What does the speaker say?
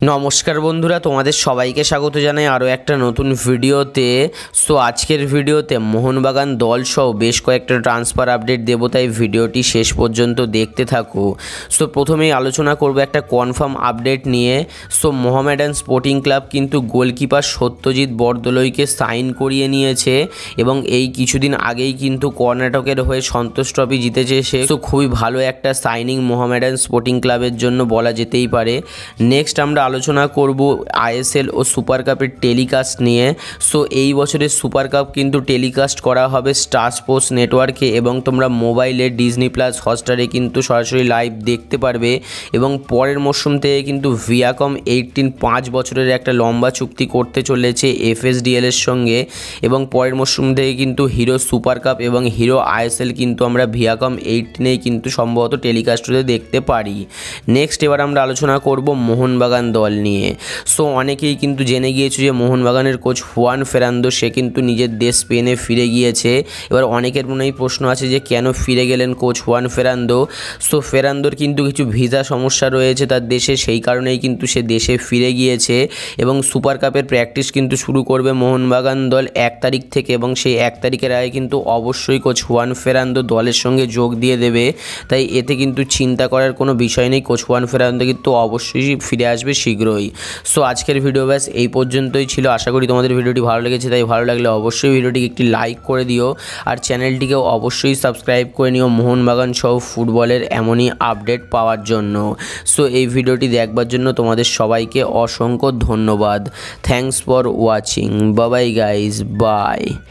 নমস্কার বন্ধুরা, তোমাদের সবাইকে স্বাগত জানাই আরও একটা নতুন ভিডিওতে। সো আজকের ভিডিওতে মোহনবাগান দল সহ বেশ কয়েকটা ট্রান্সফার আপডেট দেবো, তাই ভিডিওটি শেষ পর্যন্ত দেখতে থাকো। সো প্রথমেই আলোচনা করব একটা কনফার্ম আপডেট নিয়ে। সো মোহামেডান স্পোর্টিং ক্লাব কিন্তু গোলকিপার সত্যজিৎ বরদলৈকে সাইন করিয়ে নিয়েছে এবং এই কিছুদিন আগেই কিন্তু কর্ণাটকের হয়ে সন্তোষ ট্রফি জিতেছে সে। সো খুবই ভালো একটা সাইনিং মোহামেডান স্পোর্টিং ক্লাবের জন্য বলা যেতেই পারে। নেক্সট আমরা আলোচনা করব আইএসএল ও সুপার কাপের টেলিকাস্ট নিয়ে। সো এই বছরের সুপার কাপ কিন্তু টেলিকাস্ট করা হবে স্টার স্পোর্টস নেটওয়ার্কে এবং তোমরা মোবাইলে ডিজনি প্লাস হটস্টারে কিন্তু সরাসরি লাইভ দেখতে পারবে। এবং পরের মরশুম থেকে কিন্তু ভিয়াকম 5 বছরের একটা লম্বা চুক্তি করতে চলেছে এফএসডিএল এর সঙ্গে এবং পরের মরশুম থেকে কিন্তু হিরো সুপার কাপ এবং হিরো আইএসএল কিন্তু আমরা ভিয়াকম 18 কিন্তু সম্ভবত টেলিকাস্ট হতে দেখতে পারি। নেক্সট এবার আমরা আলোচনা করব মোহনবাগান দল নিয়ে। সো অনেকেই কিন্তু জেনে গিয়েছে যে মোহনবাগানের কোচ হুয়ান ফেরান্দো সে কিন্তু নিজের দেশ স্পেনে ফিরে গিয়েছে। এবার অনেকের মনেই প্রশ্ন আছে যে কেন ফিরে গেলেন কোচ হুয়ান ফেরান্দো। সো ফেরান্দোর কিন্তু কিছু ভিসা সমস্যা রয়েছে তার দেশে, সেই কারণেই কিন্তু সে দেশে ফিরে গিয়েছে এবং সুপার কাপের প্র্যাকটিস কিন্তু শুরু করবে মোহনবাগান দল 1 তারিখ থেকে এবং সেই 1 তারিখের আগে কিন্তু অবশ্যই কোচ হুয়ান ফেরান্দো দলের সঙ্গে যোগ দিয়ে দেবে। তাই এতে কিন্তু চিন্তা করার কোনো বিষয় নেই, কোচ হুয়ান ফেরান্দো কিন্তু অবশ্যই ফিরে আসবে শীঘ্রই। সো আজকের ভিডিও ব্যাস এই পর্যন্তই ছিল। আশা করি তোমাদের ভিডিওটি ভালো লেগেছে, তাই ভালো লাগলে অবশ্যই ভিডিওটিকে একটি লাইক করে দিও আর চ্যানেলটিকেও অবশ্যই সাবস্ক্রাইব করে নিও মোহনবাগান সহ ফুটবলের এমনই আপডেট পাওয়ার জন্য। সো এই ভিডিওটি দেখবার জন্য তোমাদের সবাইকে অসংখ্য ধন্যবাদ। Thanks for watching. Bye guys, by.